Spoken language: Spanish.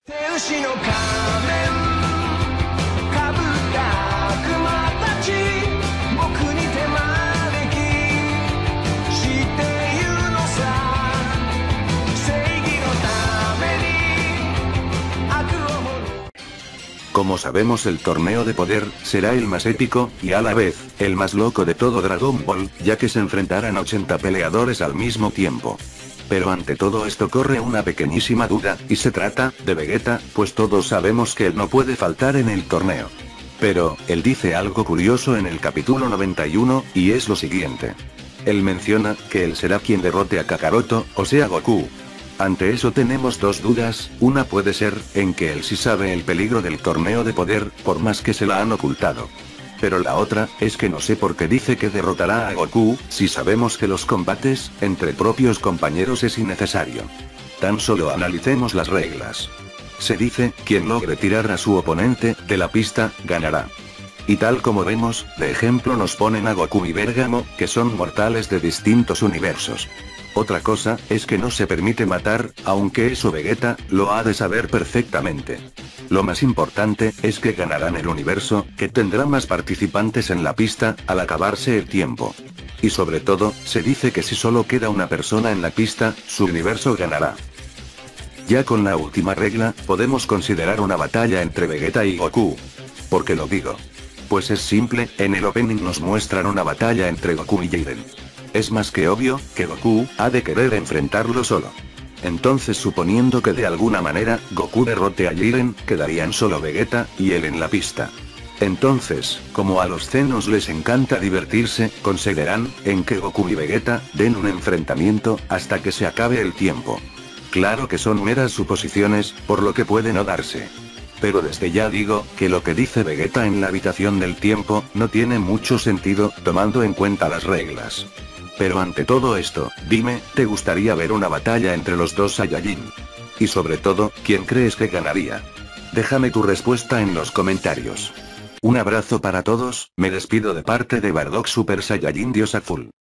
Como sabemos, el torneo de poder será el más épico, y a la vez, el más loco de todo Dragon Ball, ya que se enfrentarán 80 peleadores al mismo tiempo. Pero ante todo esto corre una pequeñísima duda, y se trata de Vegeta, pues todos sabemos que él no puede faltar en el torneo. Pero, él dice algo curioso en el capítulo 91, y es lo siguiente. Él menciona que él será quien derrote a Kakaroto, o sea Goku. Ante eso tenemos dos dudas, una puede ser, en que él sí sabe el peligro del torneo de poder, por más que se la han ocultado. Pero la otra, es que no sé por qué dice que derrotará a Goku, si sabemos que los combates, entre propios compañeros es innecesario. Tan solo analicemos las reglas. Se dice, quien logre tirar a su oponente de la pista, ganará. Y tal como vemos, de ejemplo nos ponen a Goku y Bergamo, que son mortales de distintos universos. Otra cosa, es que no se permite matar, aunque eso Vegeta, lo ha de saber perfectamente. Lo más importante, es que ganarán el universo, que tendrá más participantes en la pista, al acabarse el tiempo. Y sobre todo, se dice que si solo queda una persona en la pista, su universo ganará. Ya con la última regla, podemos considerar una batalla entre Vegeta y Goku. ¿Por qué lo digo? Pues es simple, en el opening nos muestran una batalla entre Goku y Jiren. Es más que obvio, que Goku, ha de querer enfrentarlo solo. Entonces suponiendo que de alguna manera, Goku derrote a Jiren, quedarían solo Vegeta, y él en la pista. Entonces, como a los Zenos les encanta divertirse, concederán, en que Goku y Vegeta, den un enfrentamiento, hasta que se acabe el tiempo. Claro que son meras suposiciones, por lo que puede no darse. Pero desde ya digo, que lo que dice Vegeta en la habitación del tiempo, no tiene mucho sentido, tomando en cuenta las reglas. Pero ante todo esto, dime, ¿te gustaría ver una batalla entre los dos Saiyajin? Y sobre todo, ¿quién crees que ganaría? Déjame tu respuesta en los comentarios. Un abrazo para todos, me despido de parte de Bardock Super Saiyajin Dios Azul.